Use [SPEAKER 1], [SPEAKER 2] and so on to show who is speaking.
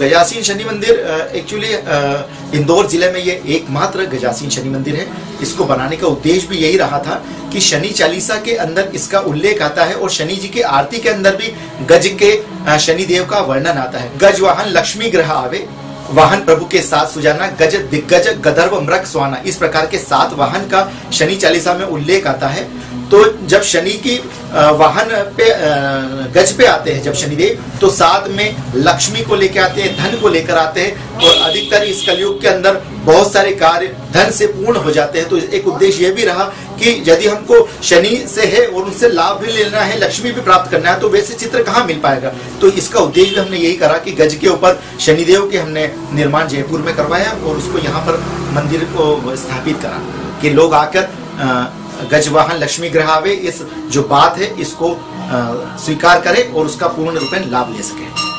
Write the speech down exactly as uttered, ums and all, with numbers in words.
[SPEAKER 1] गजासीन शनि मंदिर एक्चुअली इंदौर जिले में ये एकमात्र गजासीन शनि मंदिर है। इसको बनाने का उद्देश्य भी यही रहा था कि शनि चालीसा के अंदर इसका उल्लेख आता है और शनि जी की आरती के अंदर भी गज के शनि देव का वर्णन आता है। गज वाहन लक्ष्मी ग्रह आवे, वाहन प्रभु के साथ सुजाना, गज दिग्गज गंधर्व मृग स्वाना, इस प्रकार के सात वाहन का शनि चालीसा में उल्लेख आता है। तो जब शनि की वाहन पे गज पे आते हैं जब शनिदेव, तो साथ में लक्ष्मी को लेकर आते हैं, धन को लेकर आते हैं और अधिकतर इस कलयुग के अंदर बहुत सारे कार्य धन से पूर्ण हो जाते हैं। तो एक उद्देश्य ये भी रहा कि यदि हमको शनि से है और उनसे लाभ भी लेना है, लक्ष्मी भी प्राप्त करना है, तो वैसे चित्र कहाँ मिल पाएगा। तो इसका उद्देश्य भी हमने यही करा कि गज के ऊपर शनिदेव के हमने निर्माण जयपुर में करवाया और उसको यहाँ पर मंदिर को स्थापित करा कि लोग आकर गजवाहन लक्ष्मी ग्रह आवे, इस जो बात है इसको स्वीकार करें और उसका पूर्ण रूपेण लाभ ले सके।